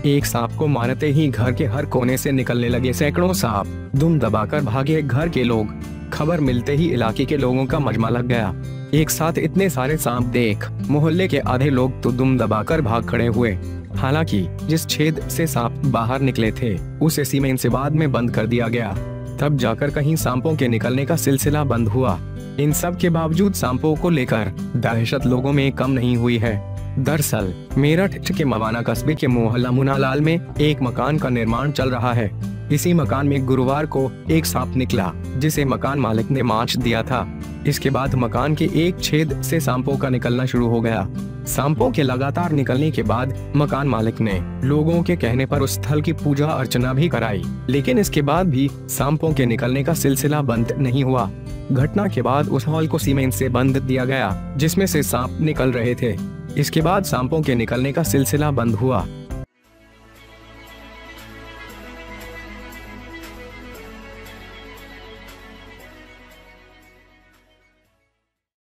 एक सांप को मारते ही घर के हर कोने से निकलने लगे सैकड़ों सांप। दुम दबाकर भागे घर के लोग। खबर मिलते ही इलाके के लोगों का मजमा लग गया। एक साथ इतने सारे सांप देख मोहल्ले के आधे लोग तो दुम दबाकर भाग खड़े हुए। हालांकि जिस छेद से सांप बाहर निकले थे उसे सीमेंट से बाद में बंद कर दिया गया। तब जाकर कहीं सांपों के निकलने का सिलसिला बंद हुआ। इन सब के बावजूद सांपों को लेकर दहशत लोगों में कम नहीं हुई है। दरअसल मेरठ के मवाना कस्बे के मोहल्ला मुनालाल में एक मकान का निर्माण चल रहा है। इसी मकान में गुरुवार को एक सांप निकला जिसे मकान मालिक ने मार दिया था। इसके बाद मकान के एक छेद से सांपों का निकलना शुरू हो गया। सांपों के लगातार निकलने के बाद मकान मालिक ने लोगों के कहने पर उस स्थल की पूजा अर्चना भी कराई, लेकिन इसके बाद भी सांपों के निकलने का सिलसिला बंद नहीं हुआ। घटना के बाद उस हॉल को सीमेंट से बंद दिया गया जिसमें से सांप निकल रहे थे। इसके बाद सांपों के निकलने का सिलसिला बंद हुआ।